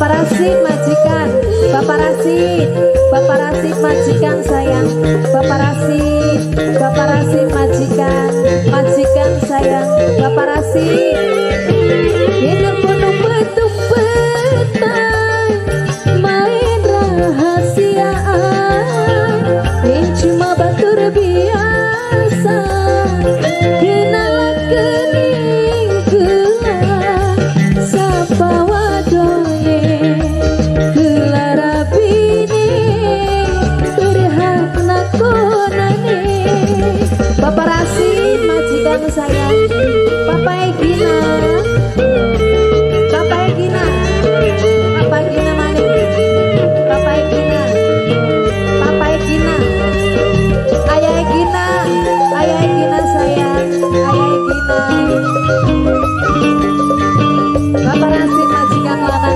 Rasid majikan, Bapak Rasid, Bapak Rasid majikan sayang, Bapak Rasid majikan, majikan sayang, Bapak Rasid. Ini penuh betul-betul main rahasiaan, ini cuma batur biasa, kenalan kening kelah, sapa wadone, kelara bini, berhak nakonane. Bapak Rasid majikan sayang, Bapak Egina, Bapak Egina, Bapak Egina maning, Bapak Egina, Bapak Egina, Ayah Egina, Ayah Egina sayang, Ayah Egina. Bapak Rasid majikan lanang.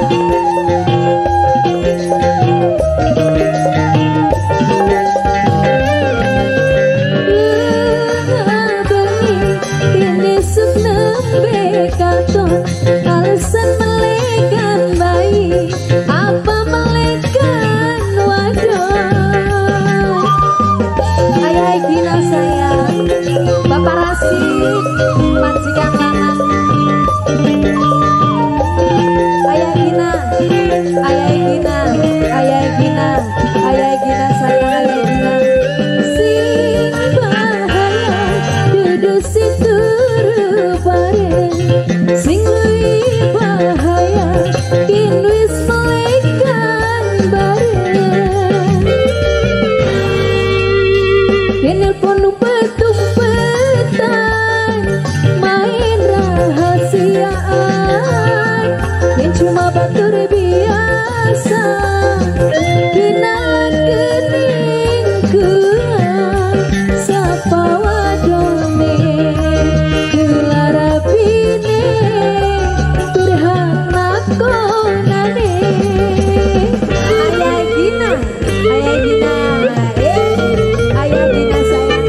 Alasan melekan bayi, apa melekan wadon? Ayah Egina sayang, Bapak Rasid majikan lanang. Ayah Egina, Ayah Egina, Ayah Egina, Ayah Egina sayang, Ayah Egina. Sing bahaya duduk situ bareng, sing luwih bahaya kin wis melekan bareng. Ini penuh betul-betul main rahasiaan, yang cuma batur biasa, kenalan kening kelah, sapa wadone, kelara bini, berhak nakonane. Ayah Egina, Ayah Egina, Ayah Egina sayang,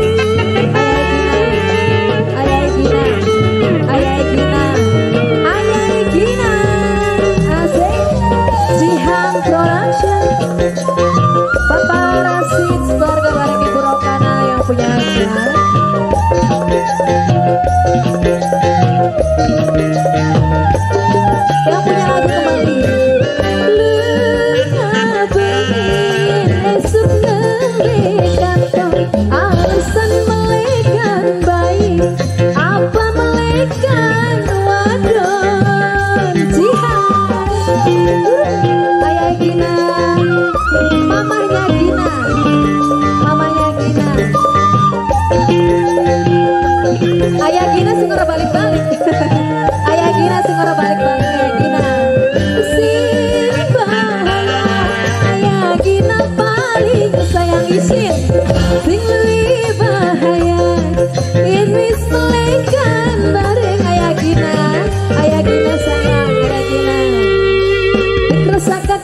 Ayah Egina, Ayah Egina, Ayah Egina, asik, Jihan Production, Bapak Rasid, keluarga bareng Ibu Rokana yang punya hajat. Yang punya lagu kembali. Luna bening esuk melekan tong, alasan melekan bayi, apa melekan wadon? Jihan, Ayah Gina, mamahnya Gina, mamanya Gina. Ayah Gina sing ora balik-balik. Ayah Gina sing ora balik-balik, Ayah Gina. Sing bahaya, Ayah Gina paling sayang isin. Sing luwih bahaya, in wis melekan bareng Ayah Gina. Ayah Gina sayang, Ayah Gina. Rasakan